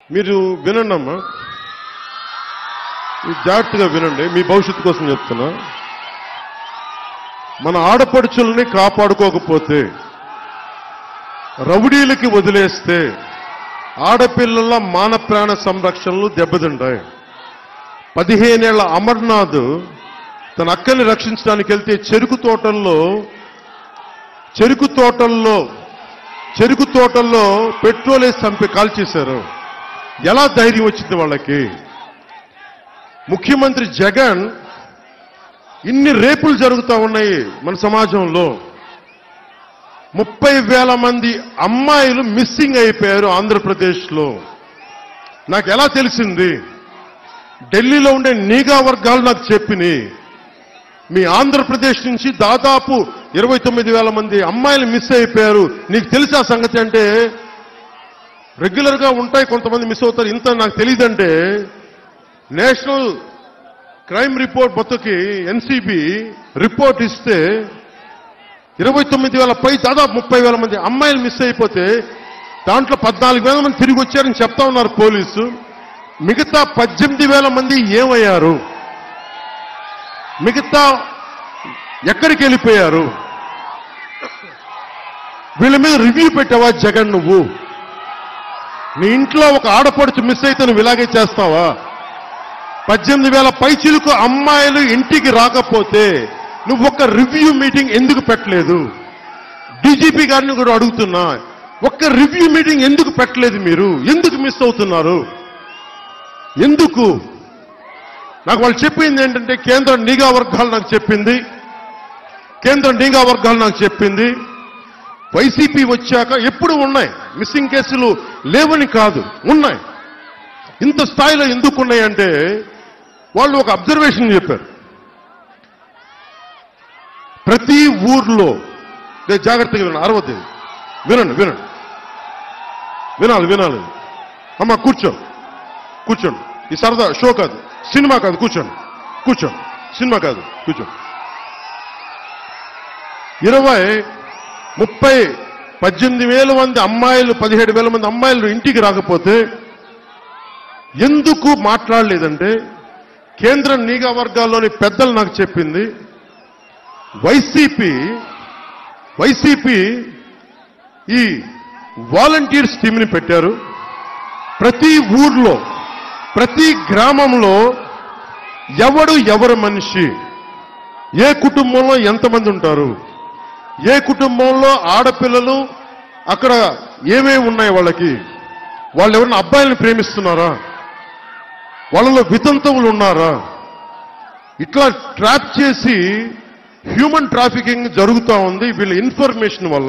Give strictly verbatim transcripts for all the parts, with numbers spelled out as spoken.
మీరు వినండమ్మా, జాగ్రత్తగా వినండి, మీ భవిష్యత్తు కోసం చెప్తున్నా. మన ఆడపడుచుల్ని కాపాడుకోకపోతే, రౌడీలకి వదిలేస్తే ఆడపిల్లల మాన ప్రాణ సంరక్షణలు దెబ్బతింటాయి. పదిహేనేళ్ల అమర్నాథ్ తన అక్కని రక్షించడానికి వెళ్తే చెరుకు తోటల్లో చెరుకు తోటల్లో చెరుకు తోటల్లో పెట్రోల్ వేసి చంపి కాల్చేశారు. ఎలా ధైర్యం వచ్చింది వాళ్ళకి? ముఖ్యమంత్రి జగన్, ఇన్ని రేపులు జరుగుతూ ఉన్నాయి మన సమాజంలో. ముప్పై వేల మంది అమ్మాయిలు మిస్సింగ్ అయిపోయారు ఆంధ్రప్రదేశ్లో. నాకు ఎలా తెలిసింది? ఢిల్లీలో ఉండే నిఘా వర్గాలు నాకు చెప్పినాయి. మీ ఆంధ్రప్రదేశ్ నుంచి దాదాపు ఇరవై తొమ్మిది వేల మంది అమ్మాయిలు మిస్ అయిపోయారు. నీకు తెలిసా సంగతి? అంటే రెగ్యులర్ గా ఉంటాయి, కొంతమంది మిస్ అవుతారు, ఇంత నాకు తెలియదంటే నేషనల్ క్రైమ్ రిపోర్ట్ బతుకి ఎన్సీబీ రిపోర్ట్ ఇస్తే ఇరవై తొమ్మిది వేల పై దాదాపు ముప్పై వేల మంది అమ్మాయిలు మిస్ అయిపోతే దాంట్లో పద్నాలుగు వేల మంది తిరిగి వచ్చారని చెప్తా ఉన్నారు పోలీసు. మిగతా పద్దెనిమిది వేల మంది ఏమయ్యారు? మిగతా ఎక్కడికి వెళ్ళిపోయారు? వీళ్ళ మీద రివ్యూ పెట్టావా జగన్? నువ్వు నీ ఇంట్లో ఒక ఆడపడుచు మిస్ అయితే నువ్వు ఇలాగే చేస్తావా? పద్దెనిమిది వేల పైచిలకు అమ్మాయిలు ఇంటికి రాకపోతే నువ్వు ఒక్క రివ్యూ మీటింగ్ ఎందుకు పెట్టలేదు? డీజీపీ గారిని కూడా అడుగుతున్నా, ఒక్క రివ్యూ మీటింగ్ ఎందుకు పెట్టలేదు? మీరు ఎందుకు మిస్ అవుతున్నారు? ఎందుకు? నాకు వాళ్ళు చెప్పింది ఏంటంటే, కేంద్ర నిఘా వర్గాలు నాకు చెప్పింది కేంద్ర నిఘా వర్గాలు నాకు చెప్పింది వైసీపీ వచ్చాక ఎప్పుడు ఉన్నాయి మిస్సింగ్ కేసులు, లేవని కాదు, ఉన్నాయి. ఇంత స్థాయిలో ఎందుకు ఉన్నాయంటే వాళ్ళు ఒక అబ్జర్వేషన్ చెప్పారు. ప్రతి ఊర్లో, జాగ్రత్తగా వినండి, అరవద్దు, వినండి వినండి వినాలి వినాలి అమ్మా, కూర్చో కూర్చోండి. ఈ సరదా షో కాదు, సినిమా కాదు, కూర్చోండి కూర్చోండి, సినిమా కాదు, కూర్చోండి. ఇరవై ముప్పై పద్దెనిమిది వేల మంది అమ్మాయిలు, పదిహేడు వేల మంది అమ్మాయిలు ఇంటికి రాకపోతే ఎందుకు మాట్లాడలేదంటే, కేంద్ర నిఘా వర్గాల్లోని పెద్దలు నాకు చెప్పింది, వైసీపీ వైసీపీ ఈ వాలంటీర్స్ టీంని పెట్టారు. ప్రతి ఊర్లో, ప్రతి గ్రామంలో ఎవడు ఎవరు మనిషి, ఏ కుటుంబంలో ఎంతమంది ఉంటారు, ఏ కుటుంబంలో ఆడపిల్లలు, అక్కడ ఏమేమి ఉన్నాయి వాళ్ళకి, వాళ్ళు ఎవరైనా అబ్బాయిలను ప్రేమిస్తున్నారా, వాళ్ళలో వితంతువులు ఉన్నారా, ఇట్లా ట్రాప్ చేసి హ్యూమన్ ట్రాఫికింగ్ జరుగుతూ ఉంది వీళ్ళ ఇన్ఫర్మేషన్ వల్ల.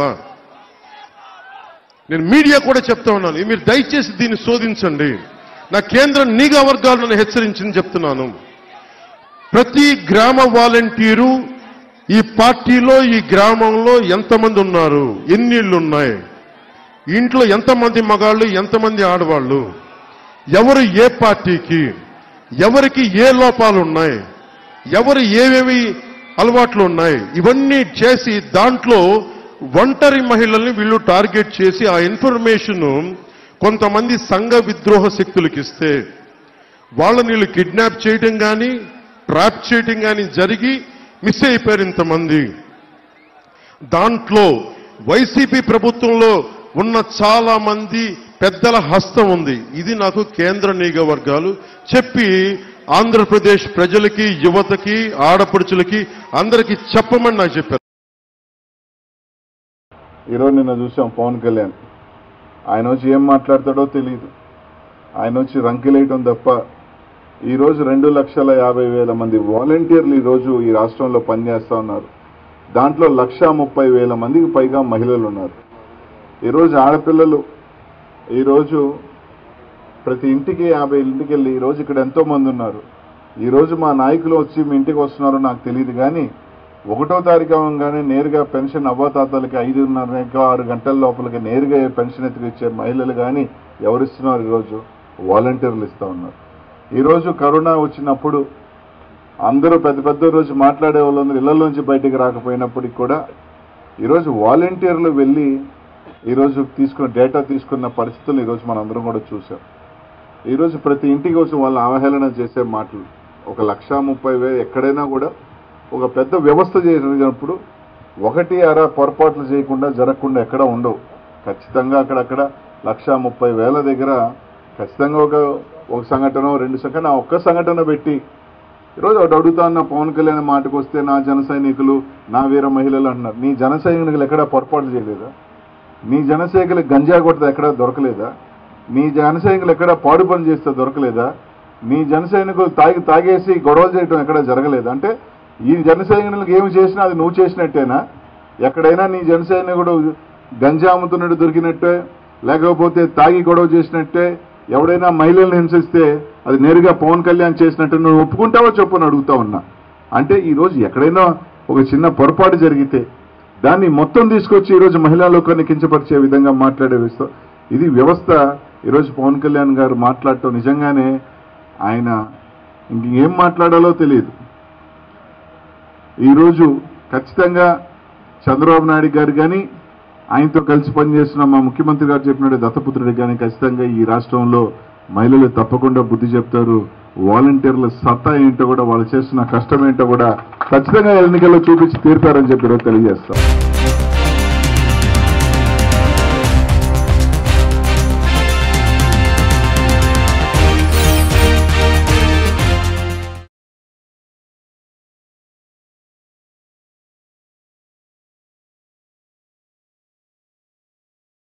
నేను మీడియా కూడా చెప్తా ఉన్నాను, మీరు దయచేసి దీన్ని శోధించండి. నా కేంద్ర నిఘా వర్గాలను హెచ్చరించింది చెప్తున్నాను. ప్రతి గ్రామ వాలంటీరు ఈ పార్టీలో, ఈ గ్రామంలో ఎంతమంది ఉన్నారు, ఎన్ని ఇళ్ళు ఉన్నాయి, ఇంట్లో ఎంతమంది మగాళ్ళు, ఎంతమంది ఆడవాళ్ళు, ఎవరు ఏ పార్టీకి, ఎవరికి ఏ లోపాలు ఉన్నాయి, ఎవరు ఏవేవి అలవాట్లు ఉన్నాయి, ఇవన్నీ చేసి దాంట్లో ఒంటరి మహిళల్ని వీళ్ళు టార్గెట్ చేసి ఆ ఇన్ఫర్మేషన్ కొంతమంది సంఘ విద్రోహ శక్తులకు ఇస్తే వాళ్ళని వీళ్ళు కిడ్నాప్ చేయడం కానీ, ట్రాప్ చేయడం కానీ జరిగి మిస్ అయిపోయారు ఇంతమంది. దాంట్లో వైసీపీ ప్రభుత్వంలో ఉన్న చాలా మంది పెద్దల హస్తం ఉంది. ఇది నాకు కేంద్ర నిఘా వర్గాలు చెప్పి ఆంధ్రప్రదేశ్ ప్రజలకి, యువతకి, ఆడపడుచులకి అందరికీ చెప్పమని నాకు చెప్పారు. ఈరోజు నిన్న చూసాం పవన్ కళ్యాణ్, ఆయన వచ్చి ఏం మాట్లాడతాడో తెలియదు, ఆయన వచ్చి రంకెలేయటం తప్ప. ఈరోజు రెండు లక్షల యాభై వేల మంది వాలంటీర్లు ఈరోజు ఈ రాష్ట్రంలో పనిచేస్తూ ఉన్నారు. దాంట్లో లక్షా ముప్పై వేల మందికి పైగా మహిళలు ఉన్నారు. ఈరోజు ఆడపిల్లలు ఈరోజు ప్రతి ఇంటికి యాభై ఇంటికి వెళ్ళి ఈరోజు ఇక్కడ ఎంతో మంది ఉన్నారు. ఈరోజు మా నాయకులు వచ్చి మీ ఇంటికి వస్తున్నారో నాకు తెలియదు, కానీ ఒకటో తారీఖు అవ్వగానే నేరుగా పెన్షన్ అవ్వాతాతలకి ఐదున్నర ఆరు గంటల లోపలికి నేరుగా పెన్షన్ ఎత్తుకొచ్చే మహిళలు కానీ ఎవరిస్తున్నారు? ఈరోజు వాలంటీర్లు ఇస్తూ ఉన్నారు. ఈరోజు కరోనా వచ్చినప్పుడు అందరూ పెద్ద పెద్ద రోజు మాట్లాడే వాళ్ళందరూ ఇళ్లలోంచి బయటికి రాకపోయినప్పటికీ కూడా ఈరోజు వాలంటీర్లు వెళ్ళి ఈరోజు తీసుకున్న డేటా తీసుకున్న పరిస్థితులు ఈరోజు మనందరం కూడా చూసాం. ఈరోజు ప్రతి ఇంటి కోసం వాళ్ళు అవహేళన చేసే మాటలు ఒక లక్ష ముప్పై వేలు ఎక్కడైనా కూడా ఒక పెద్ద వ్యవస్థ చేసినప్పుడు ఒకటి అర పొరపాట్లు చేయకుండా జరగకుండా ఎక్కడ ఉండవు. ఖచ్చితంగా అక్కడక్కడ లక్ష ముప్పై వేల దగ్గర ఖచ్చితంగా ఒక ఒక సంఘటన రెండు సంఘటన ఒక్క సంఘటన పెట్టి ఈరోజు ఒకటి అడుగుతా ఉన్న పవన్ కళ్యాణ్ మాటకు వస్తే నా జన సైనికులు నా వీర మహిళలు అంటున్నారు. నీ జన సైనికులు ఎక్కడా పొరపాటు చేయలేదా? నీ జన సైనికులకు గంజా కొట్టదా ఎక్కడా దొరకలేదా? నీ జన సైనికులు ఎక్కడా పాడు పని చేస్తే దొరకలేదా? నీ జన సైనికులు తాగి తాగేసి గొడవలు చేయడం ఎక్కడా జరగలేదు. అంటే ఈ జన సైనికులకు ఏమి చేసినా అది నువ్వు చేసినట్టేనా? ఎక్కడైనా నీ జన సైనికుడు గంజా అమ్ముతున్నట్టు దొరికినట్టే, లేకపోతే తాగి గొడవ చేసినట్టే, ఎవడైనా మహిళలను హింసిస్తే అది నేరుగా పవన్ కళ్యాణ్ చేసినట్టు నువ్వు ఒప్పుకుంటావో చెప్పని అడుగుతా ఉన్నా. అంటే ఈరోజు ఎక్కడైనా ఒక చిన్న పొరపాటు జరిగితే దాన్ని మొత్తం తీసుకొచ్చి ఈరోజు మహిళా లోకాన్ని కించపరిచే విధంగా మాట్లాడే వ్యవస్థ ఇది వ్యవస్థ. ఈరోజు పవన్ కళ్యాణ్ గారు మాట్లాడటం నిజంగానే ఆయన ఇంకేం మాట్లాడాలో తెలియదు. ఈరోజు ఖచ్చితంగా చంద్రబాబు నాయుడు గారు కానీ ఆయనతో కలిసి పనిచేస్తున్న మా ముఖ్యమంత్రి గారు చెప్పినట్టు దత్తపుత్రుడికి కానీ ఖచ్చితంగా ఈ రాష్ట్రంలో మహిళలు తప్పకుండా బుద్ధి చెప్తారు. వాలంటీర్ల సత్తా ఏంటో కూడా వాళ్ళు చేస్తున్న కష్టం ఏంటో కూడా ఖచ్చితంగా ఎన్నికల్లో చూపించి తీరుతారని చెప్పి తెలియజేస్తాం.